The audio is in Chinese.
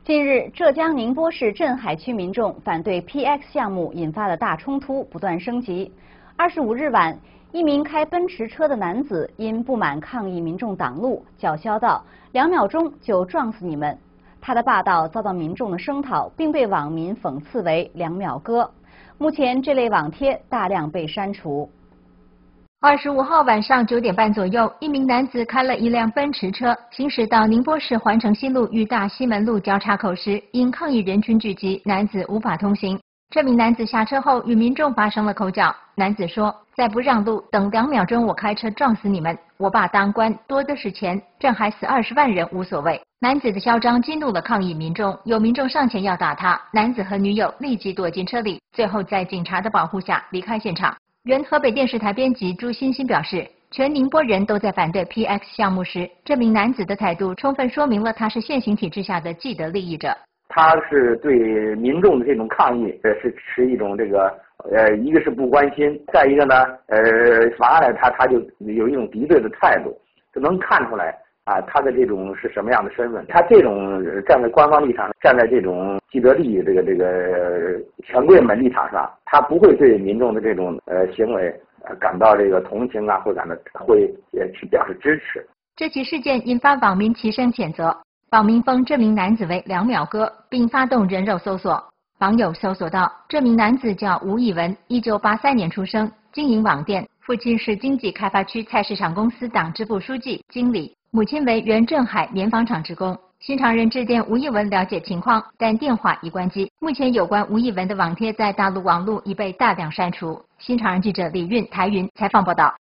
近日，浙江宁波市镇海区民众反对 PX 项目引发的大冲突不断升级。25日晚，一名开奔驰车的男子因不满抗议民众挡路，叫嚣道：“2秒钟就撞死你们！”他的霸道遭到民众的声讨，并被网民讽刺为“2秒哥”。目前，这类网帖大量被删除。 25号晚上9点半左右，一名男子开了一辆奔驰车，行驶到宁波市环城西路与大西门路交叉口时，因抗议人群聚集，男子无法通行。这名男子下车后与民众发生了口角。男子说：“再不让路，等2秒钟我开车撞死你们！我爸当官多的是钱，镇海死20万人无所谓。”男子的嚣张激怒了抗议民众，有民众上前要打他，男子和女友立即躲进车里，最后在警察的保护下离开现场。原河北电视台编辑朱欣欣表示，全宁波人都在反对 PX 项目时，这名男子的态度充分说明了他是现行体制下的既得利益者。 他是对民众的这种抗议，是持一种一个是不关心，再一个呢，反而呢，他就有一种敌对的态度，就能看出来啊，他的这种是什么样的身份。他这种站在官方立场，站在这种既得利益这个权贵们立场上，他不会对民众的这种行为感到这个同情啊，会去表示支持。 这起事件引发网民齐声谴责。网民封这名男子为2秒哥，并发动人肉搜索。网友搜索到，这名男子叫吴义文，1983年出生，经营网店，父亲是经济开发区菜市场公司党支部书记、经理，母亲为原镇海棉纺厂职工。新潮人致电吴义文了解情况，但电话已关机。目前有关吴义文的网帖在大陆网络已被大量删除。新潮人记者李运、台云采访报道。